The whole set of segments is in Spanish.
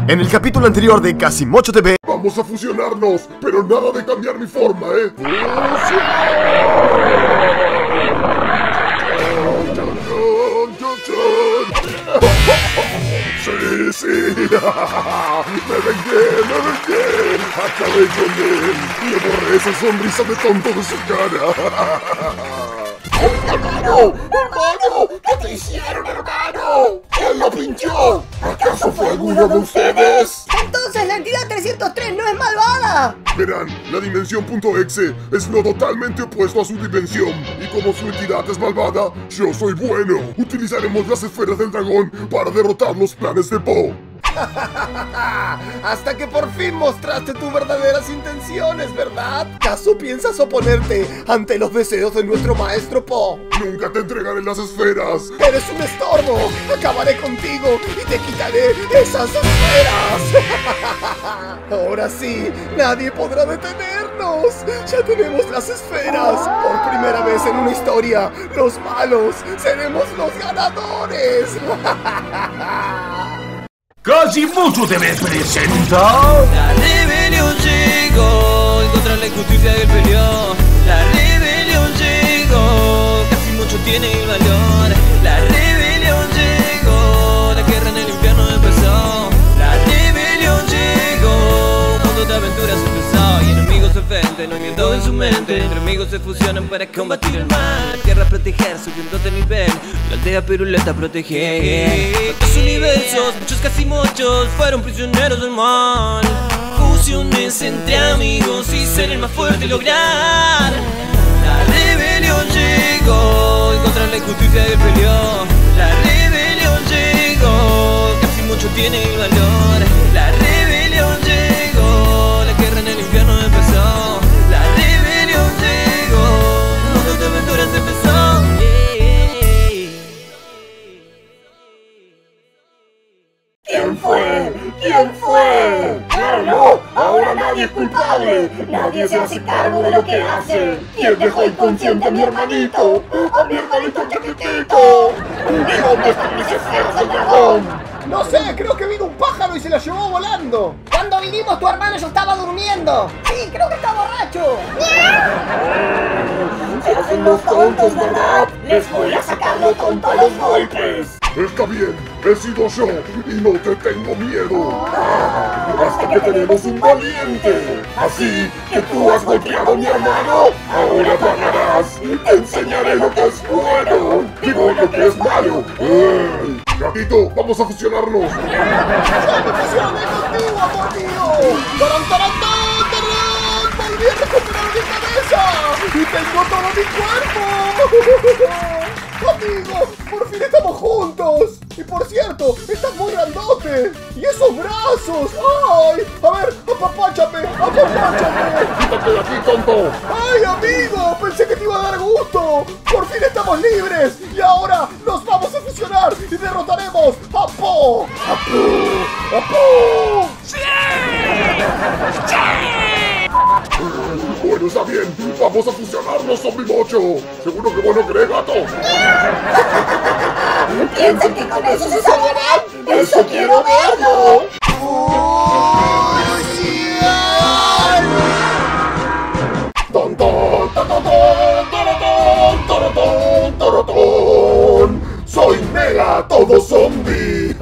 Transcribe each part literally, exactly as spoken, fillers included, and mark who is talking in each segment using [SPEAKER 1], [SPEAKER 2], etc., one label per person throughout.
[SPEAKER 1] En el capítulo anterior de Casimocho T V...
[SPEAKER 2] Vamos a fusionarnos, pero nada de cambiar mi forma, ¿eh? Sí, sí. Me vengué, me vengué. Acabé con él. Le borré esa sonrisa de tonto de su cara. ¡Hermano! ¡Hermano! ¿Qué te hicieron, hermano? ¿Quién lo pinchó? ¿Acaso fue alguno de ustedes?
[SPEAKER 3] Entonces la entidad trescientos tres no es malvada.
[SPEAKER 2] Verán, la dimensión punto exe es lo totalmente opuesto a su dimensión. Y como su entidad es malvada, yo soy bueno. Utilizaremos las esferas del dragón para derrotar los planes de Po.
[SPEAKER 4] Hasta que por fin mostraste tus verdaderas intenciones, ¿verdad? ¿Acaso piensas oponerte ante los deseos de nuestro maestro Po?
[SPEAKER 2] Nunca te entregaré las esferas.
[SPEAKER 4] ¡Eres un estorbo! ¡Acabaré contigo y te quitaré esas esferas! Ahora sí, nadie podrá detenernos. Ya tenemos las esferas. Por primera vez en una historia, los malos seremos los ganadores.
[SPEAKER 5] Casimocho T V presenta...
[SPEAKER 6] La rebelión llegó, en contra de la injusticia del peleó. La rebelión llegó, Casimocho tiene el valor. La rebelión llegó, la guerra en el infierno empezó. La rebelión llegó, un mundo de aventuras empezó. Y enemigos se ofenden, no hay miedo en su mente. Enemigos se fusionan para combatir el mal. La tierra proteger, subiendo de nivel. La aldea piruleta proteger. Los universos, muchos Casimochos fueron prisioneros del mal. Fusiones entre amigos y ser el más fuerte y lograr. La rebelión llegó, en contra de la injusticia del peleó. La rebelión llegó, Casimocho tiene el valor. La rebelión llegó, la guerra en el infierno empezó. La rebelión llegó, un mundo de aventuras empezó.
[SPEAKER 7] ¿Quién fue? ¿Quién fue? ¡Ah, no! Ahora nadie es culpable. Nadie se hace cargo de lo que hace. ¿Quién dejó inconsciente a mi hermanito? ¡A mi hermanito chiquitito! ¿Y dónde están mis esferas del dragón?
[SPEAKER 4] No sé, creo que vino un pájaro y se la llevó volando.
[SPEAKER 3] Cuando vinimos tu hermano ya estaba durmiendo.
[SPEAKER 4] Sí, creo que está borracho.
[SPEAKER 7] Se hacen los tontos, ¿verdad? Les voy a sacar lo tonto a los golpes.
[SPEAKER 2] Está bien, he sido yo y no te tengo miedo. Hasta que tenemos un valiente. Así que tú has golpeado a mi hermano. Ahora pagarás. Te enseñaré lo que es bueno. Digo lo que es malo. ¡Ey! Gatito, vamos a fusionarnos.
[SPEAKER 4] ¡Yo me fusioné contigo, amor mío! ¡Tarán, tarán, tarán, tarán! ¡Volví a recuperar mi cabeza! ¡Y tengo todo mi cuerpo! ¡Amigo! ¡Por fin estamos juntos! Y por cierto, estás muy grandote. ¡Y esos brazos! ¡Ay! A ver, apapáchame, apapáchame.
[SPEAKER 2] ¡Quítate de aquí, tonto!
[SPEAKER 4] ¡Ay, amigo! Pensé que te iba a dar gusto. ¡Por fin estamos libres! Y ahora nos vamos a fusionar y derrotaremos a Po. ¡A Po! ¡A Po! ¡Sí! ¡Sí!
[SPEAKER 2] Bueno, está bien. Vamos a fusionarnos, Zombie Mocho. ¿Seguro que vos no crees, gato?
[SPEAKER 7] ¿Piensan que con eso se salvarán? ¡Eso quiero verlo!
[SPEAKER 2] ¡Ton, ton, ton, ton, ton, ton, ton, ton, ton! ¡Soy Mega Todo Zombie!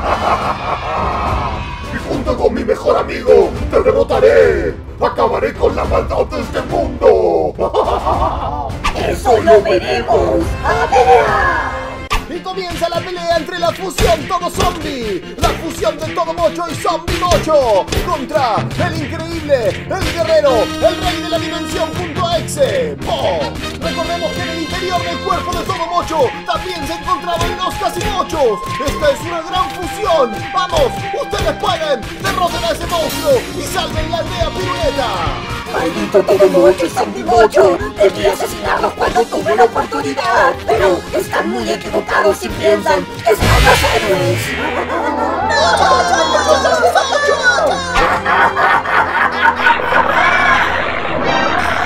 [SPEAKER 2] Y junto con mi mejor amigo te derrotaré. Acabaré con la maldad de este mundo.
[SPEAKER 7] ¡Eso lo veremos! ¡A ver!
[SPEAKER 4] Y comienza la pelea entre la fusión Todo Zombie, la fusión de Todo Mocho y Zombie Mocho, contra el increíble, el guerrero, el rey de la dimensión punto exe, Po. Recordemos que en el interior del cuerpo de Todo Mocho también se encontraban los Casimochos. Esta es una gran fusión. ¡Vamos! ¡Ustedes pueden! ¡Derroten a ese monstruo y salven la aldea piruleta!
[SPEAKER 7] ¡Maldito Todo Mocho y Zombie Mocho! Debí asesinarlos cuando tuve la oportunidad. Pero están muy equivocados si piensan que son los héroes.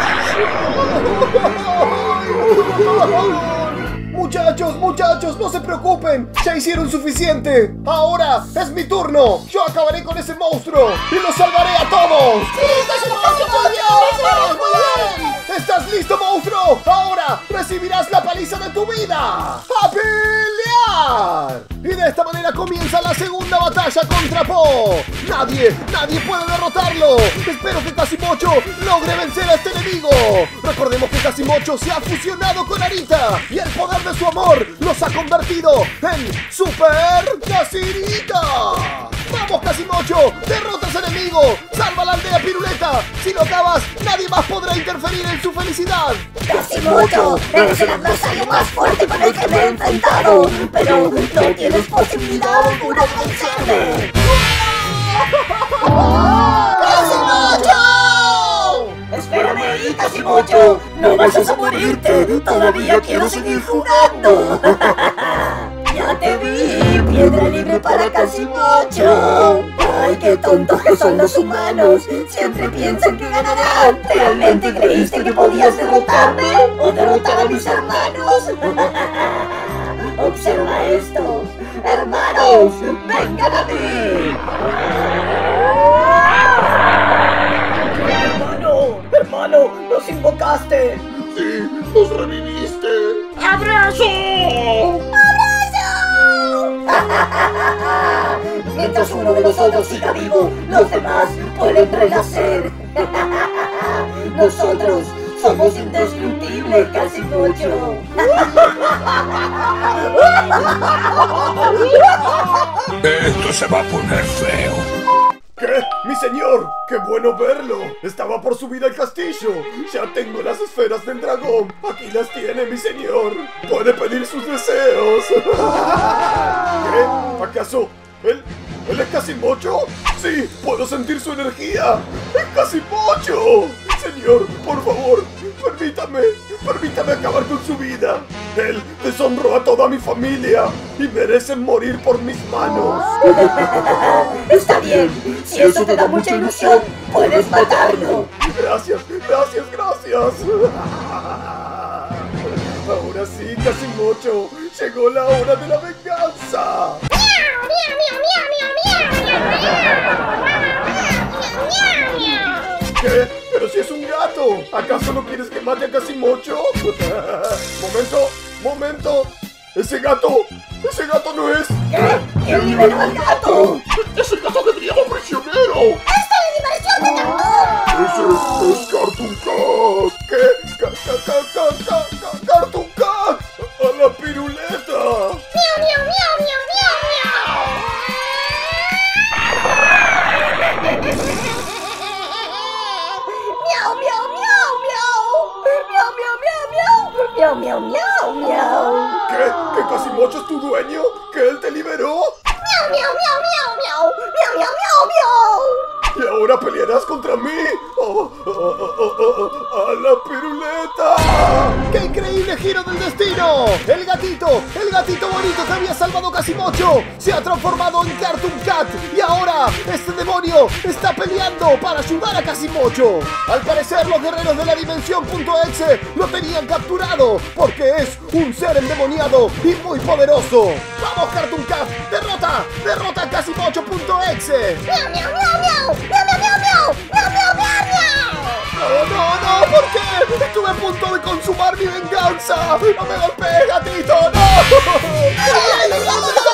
[SPEAKER 4] Muchachos, muchachos, no se preocupen. preocupen, ya hicieron suficiente. Ahora es mi turno. Yo acabaré con ese monstruo y los salvaré a todos.
[SPEAKER 3] ¡Sí, Casi Mocho!
[SPEAKER 4] ¡Muy bien! ¡Muy bien! ¿Estás listo, monstruo? Ahora recibirás la paliza de tu vida. ¡A pelear! Y de esta manera comienza la segunda batalla contra Po. Nadie, nadie puede derrotarlo. Espero que Casi Mocho logre vencer a este enemigo. Recordemos que Casi Mocho se ha fusionado con Arita y el poder de su amor los ha convertido en Super Casirita. ¡Vamos, Casi Mocho! ¡Derrota a ese enemigo! ¡Salva la aldea Piruleta! Si lo acabas, nadie más podrá interferir en su felicidad.
[SPEAKER 7] Casi Mocho, eres el adversario más fuerte con el que me he enfrentado, pero no tienes posibilidad alguna de vencerme.
[SPEAKER 3] ¡Casi Mocho!
[SPEAKER 7] Espérame ahí, Casi Mocho. No vayas a morirte. Todavía quiero seguir jugando. Ya te vi, piedra libre para Casi Mocho. Ay, qué tontos que son los humanos. Siempre piensan que ganarán. ¿Realmente creíste que podías derrotarme? ¿O derrotar a mis hermanos? Observa esto. Hermanos, vengan a mí. Hermano, hermano, nos invocaste.
[SPEAKER 2] Sí, nos reviviste.
[SPEAKER 7] ¡Abrazo! Mientras uno de nosotros siga vivo, los demás pueden renacer. Nosotros somos indestructibles, Casi Mocho.
[SPEAKER 5] Esto se va a poner feo.
[SPEAKER 4] ¿Qué? ¡Mi señor! ¡Qué bueno verlo! Estaba por subir al castillo. Ya tengo las esferas del dragón. Aquí las tiene, mi señor. Puede pedir sus deseos. ¿Qué? ¿Acaso él, él es Casi Mocho? Sí, puedo sentir su energía. ¡Es Casi Mocho! Señor, por favor, permítame, permítame acabar con su vida. Él deshonró a toda mi familia y merece morir por mis manos.
[SPEAKER 7] Está bien, si eso te da mucha ilusión, puedes matarlo.
[SPEAKER 4] Gracias, gracias, gracias. Ahora sí, Casi Mocho, llegó la hora de la venganza. ¿Qué? ¡Pero si es un gato! ¿Acaso no quieres que mate a Casi Mocho? ¡Momento! ¡Momento! ¡Ese gato! ¡Ese gato no es!
[SPEAKER 7] ¿Qué? ¿Quién liberó al gato?
[SPEAKER 2] ¡Ese gato que teníamos prisionero!
[SPEAKER 3] ¡Esta es la diversión de Cartoon!
[SPEAKER 2] ¡Ese es Cartoon Cat!
[SPEAKER 4] ¿Qué? Ca ca ca ca ca ca Cartoon Cat! ¡A la piruleta!
[SPEAKER 3] ¡Miau, miau, miau, miau, miau, miau! ¡Miau, miau, miau, miau! ¡Miau, miau, miau, miau!
[SPEAKER 7] Miau, miau, miau, miau.
[SPEAKER 4] ¿Qué? ¿Que Casi Mocho es tu dueño? ¿Que él te liberó?
[SPEAKER 3] ¡Miau, miau, miau, miau, miau! ¡Miau, miau, miau, miau!
[SPEAKER 4] ¿Y ahora pelearás contra mí? ¡Oh, oh, oh, oh, oh, ¡a la piruleta! ¡Qué increíble giro del destino! El gatito, el gatito bonito que había salvado Casi Mocho se ha transformado en Cartoon Cat y ahora este demonio está peleando para ayudar a Casi Mocho. Al parecer los guerreros de la Dimensión.exe lo tenían capturado porque es un ser endemoniado y muy poderoso. ¡Vamos, Cartoon Cat! ¡Derrota! ¡Derrota a Casi Mocho.exe!
[SPEAKER 3] ¡Miau, miau, miau, miau! ¡Miau, miau, miau, miau! ¡Miau, miau, miau, miau!
[SPEAKER 4] ¡No, no, no! ¿Por qué? Estuve a punto de consumar mi venganza. ¡No me golpees, gatito! ¡No! ¡Ay, ay,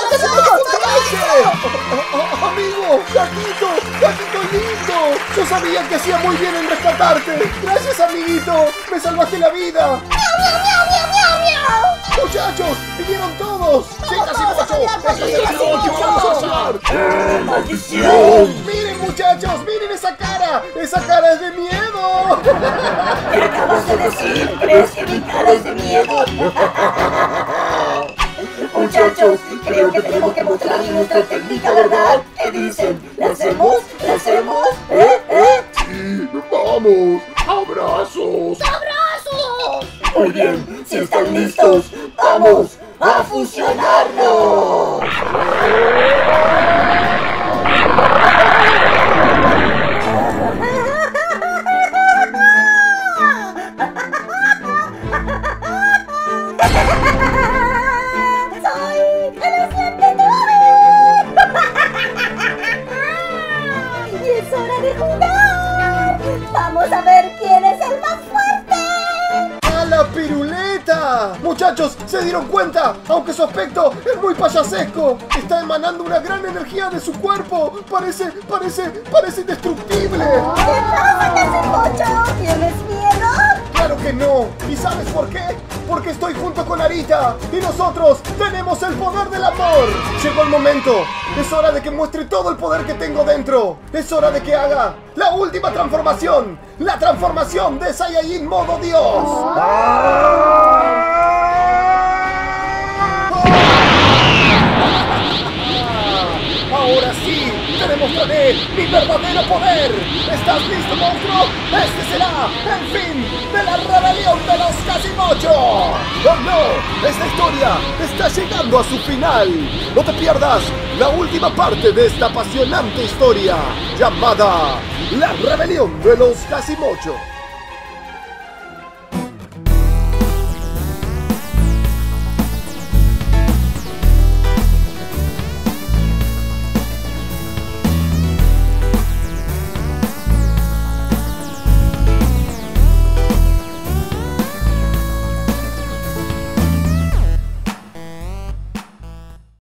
[SPEAKER 4] amigo! ¡Gatito! ¡Gatito lindo! Yo sabía que hacía muy bien en rescatarte. Gracias, amiguito. Me salvaste la vida.
[SPEAKER 3] ¡Miau, miau, miau, miau, miau, miau!
[SPEAKER 4] ¡Muchachos! ¡Vinieron todos! ¡Sí, Casi Mocho!
[SPEAKER 3] ¡Casi
[SPEAKER 4] ¡Casi Mocho! ¡Vamos a hacer!
[SPEAKER 7] ¡Eh, maldición!
[SPEAKER 4] ¡Miren, muchachos! ¡Miren esa cara! ¡Esa cara es de miedo!
[SPEAKER 7] ¿Qué acabas de decir? ¿Crees que mi cara es de miedo? Muchachos, creo que tenemos que mostrarles nuestra técnica, ¿verdad? ¿Qué dicen? ¿La hacemos? ¿La hacemos? ¿Eh? ¿Eh?
[SPEAKER 2] Sí, vamos. Abrazos.
[SPEAKER 3] ¡Abrazos!
[SPEAKER 7] Muy bien, si están listos, ¡vamos a fusionarnos!
[SPEAKER 3] ¡Soy de jugar. Vamos a ver quién es el más fuerte.
[SPEAKER 4] ¡A la piruleta! Muchachos, ¿se dieron cuenta? Aunque su aspecto es muy payasesco, está emanando una gran energía de su cuerpo. Parece, parece, parece indestructible.
[SPEAKER 3] ¿Qué pasa, Casimocho? ¿Tienes miedo?
[SPEAKER 4] ¡Claro que no! ¿Y sabes por qué? Porque estoy junto con Arita y nosotros tenemos el poder del amor. Llegó el momento. Es hora de que muestre todo el poder que tengo dentro. Es hora de que haga la última transformación. La transformación de Saiyajin modo Dios. Ahora sí, te demostraré mi verdadero poder. ¿Estás listo, monstruo? Este será el fin de la rebelión de los Casimocho. ¡Oh no! Esta historia está llegando a su final. No te pierdas la última parte de esta apasionante historia llamada La Rebelión de los Casimocho.